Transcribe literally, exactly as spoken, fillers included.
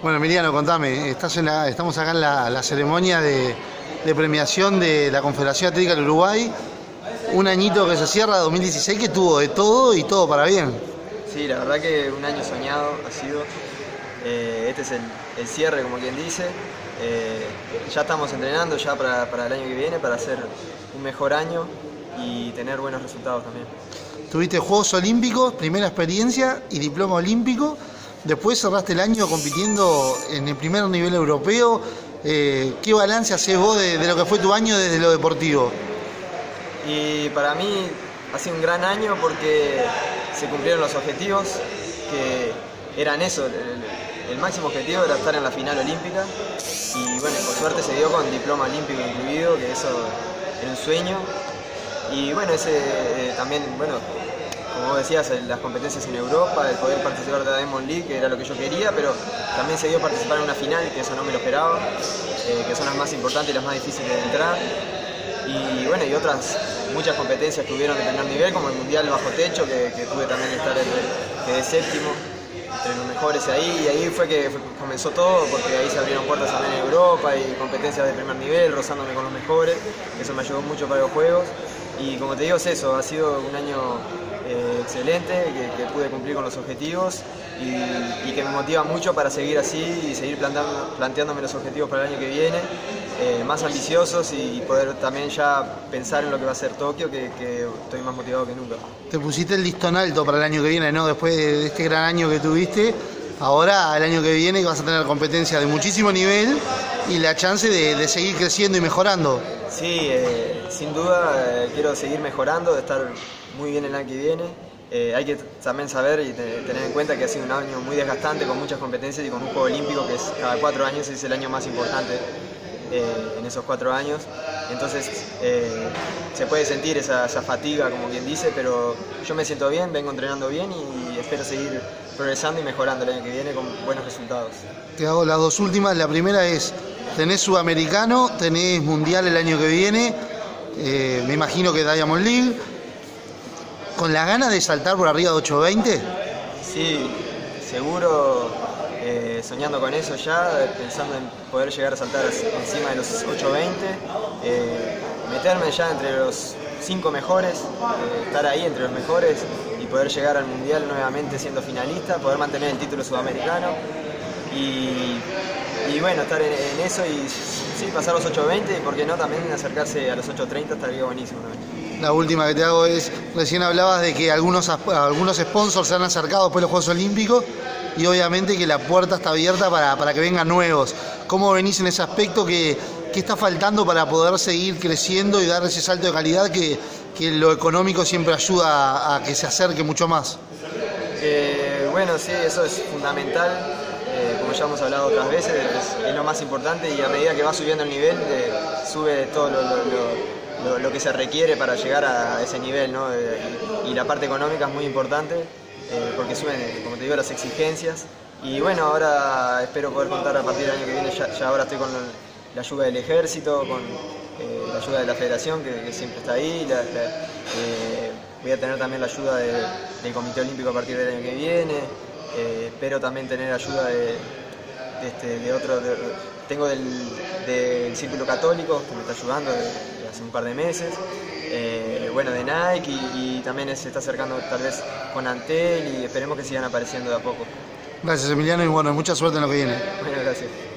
Bueno, Emiliano, contame, estás en la, estamos acá en la, la ceremonia de, de premiación de la Confederación Atlética del Uruguay, un añito que se cierra, dos mil dieciséis, que tuvo de todo y todo para bien. Sí, la verdad que un año soñado ha sido. Eh, este es el, el cierre, como quien dice. Eh, ya estamos entrenando ya para, para el año que viene, para hacer un mejor año y tener buenos resultados también. Tuviste Juegos Olímpicos, primera experiencia y diploma olímpico. Después cerraste el año compitiendo en el primer nivel europeo. Eh, ¿Qué balance haces vos de, de lo que fue tu año desde lo deportivo? Y para mí ha sido un gran año porque se cumplieron los objetivos, que eran eso, el, el máximo objetivo era estar en la final olímpica. Y bueno, por suerte se dio con diploma olímpico incluido, que eso era un sueño. Y bueno, ese eh, también, bueno, como vos decías, las competencias en Europa, el poder participar de la Diamond League, que era lo que yo quería, pero también se dio participar en una final, que eso no me lo esperaba, eh, que son las más importantes y las más difíciles de entrar. Y bueno, y otras muchas competencias tuvieron de primer nivel, como el Mundial Bajo Techo, que, que tuve también que estar entre, quedé séptimo, entre los mejores ahí, y ahí fue que fue, comenzó todo, porque ahí se abrieron puertas también en Europa y competencias de primer nivel, rozándome con los mejores, eso me ayudó mucho para los Juegos. Y como te digo, es eso, ha sido un año eh, excelente, que, que pude cumplir con los objetivos y, y que me motiva mucho para seguir así y seguir planteando, planteándome los objetivos para el año que viene, eh, más ambiciosos y poder también ya pensar en lo que va a ser Tokio, que, que estoy más motivado que nunca. Te pusiste el listón alto para el año que viene, ¿no? Después de este gran año que tuviste, ahora el año que viene vas a tener competencia de muchísimo nivel y la chance de, de seguir creciendo y mejorando. Sí, eh, sin duda eh, quiero seguir mejorando, de estar muy bien el año que viene. Eh, hay que también saber y te, tener en cuenta que ha sido un año muy desgastante, con muchas competencias y con un juego olímpico que es cada cuatro años, es el año más importante eh, en esos cuatro años. Entonces eh, se puede sentir esa, esa fatiga, como quien dice, pero yo me siento bien, vengo entrenando bien y espero seguir progresando y mejorando el año que viene con buenos resultados. Te hago las dos últimas. La primera es, tenés Sudamericano, tenés Mundial el año que viene, eh, me imagino que Diamond League, ¿con las ganas de saltar por arriba de ocho veinte? Sí, seguro, eh, soñando con eso ya, pensando en poder llegar a saltar encima de los ocho veinte, eh, meterme ya entre los cinco mejores, eh, estar ahí entre los mejores y poder llegar al Mundial nuevamente siendo finalista, poder mantener el título sudamericano y, y bueno, estar en, en eso y sí, pasar los ocho veinte y por qué no también acercarse a los ocho treinta estaría buenísimo también. La última que te hago es, recién hablabas de que algunos, algunos sponsors se han acercado después de los Juegos Olímpicos y obviamente que la puerta está abierta para, para que vengan nuevos. ¿Cómo venís en ese aspecto? ¿Qué, qué está faltando para poder seguir creciendo y dar ese salto de calidad que, que lo económico siempre ayuda a, a que se acerque mucho más? Eh, bueno, sí, eso es fundamental. Eh, como ya hemos hablado otras veces, es, es lo más importante y a medida que va subiendo el nivel, eh, sube todo lo, lo, lo Lo, lo que se requiere para llegar a ese nivel, ¿no? Eh, y, y la parte económica es muy importante eh, porque suben, como te digo, las exigencias y bueno, ahora espero poder contar a partir del año que viene, ya, ya ahora estoy con la ayuda del ejército, con eh, la ayuda de la federación que, que siempre está ahí, la, la, eh, voy a tener también la ayuda de, del Comité Olímpico a partir del año que viene, eh, espero también tener ayuda de, de, este, de otro, de, tengo del, del Círculo Católico que me está ayudando de, de hace un par de meses, eh, bueno, de Nike y, y también se está acercando tal vez con Antel y esperemos que sigan apareciendo de a poco. Gracias, Emiliano, y bueno, mucha suerte en lo que viene. Bueno, gracias.